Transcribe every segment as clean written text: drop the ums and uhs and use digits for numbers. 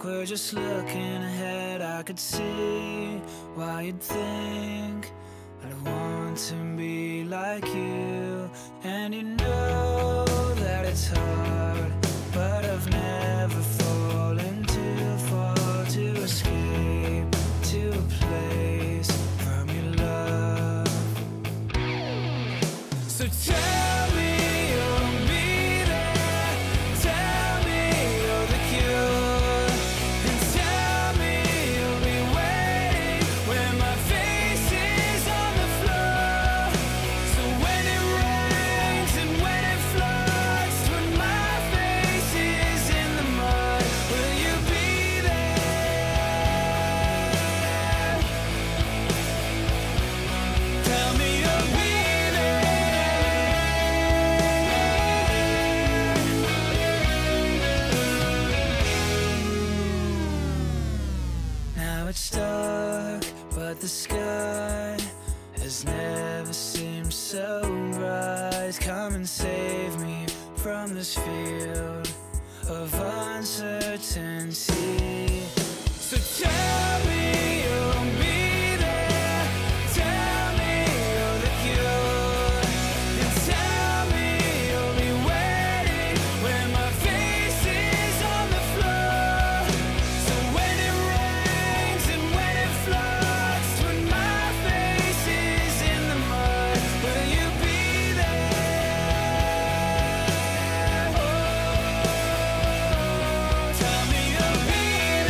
we're just looking ahead. I could see why you'd think I'd want to be like you. And you know that it's hard, but I've never fallen too far to escape to a place from your love. So tell me you'll be there, tell me you're the cure, and tell me you'll be waiting when my face is on the floor. So when it rains and when it floods, when my face is in the mud, will you be there? Tell me you'll be Now it's dark, but the sky has never seemed so bright. Come and save me from this field of uncertainty. So tell me you'll be there, tell me you're the cure, and tell me you'll be waiting when my face is on the floor. So when it rains and when it floods, when my face is in the mud, will you be there? Oh, tell me you'll be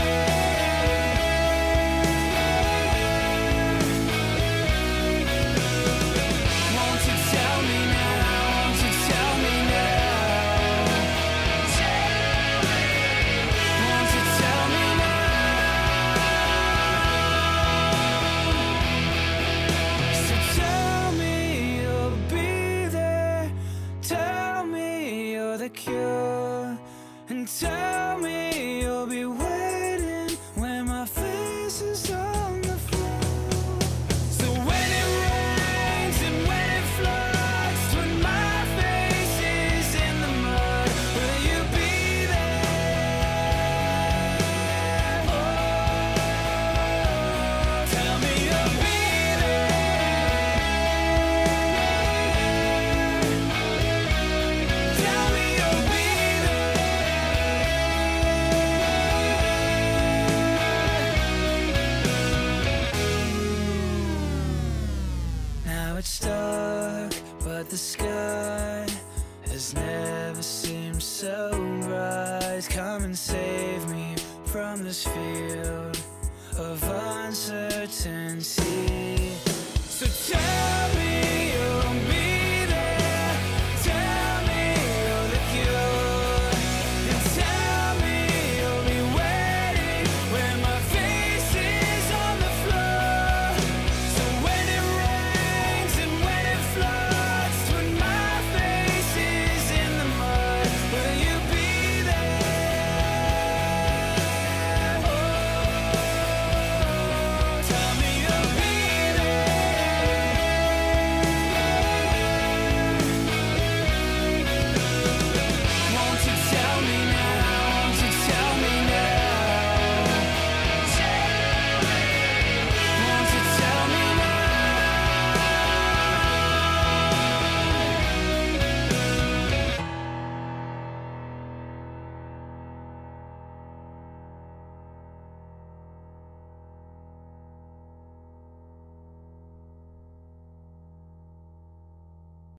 there. Won't you tell me now? Won't you tell me now? Won't you tell me now? So tell me you'll be there, tell me you're the cure, and tell me you'll be waiting when my face is on the floor. So when it rains and when it floods, when my face is in the mud, will you be there? Oh, tell me you'll be there. Tell me you'll be there. Now it's dark, but the sky has never seemed so bright. Come and save me from this field of uncertainty. So tell me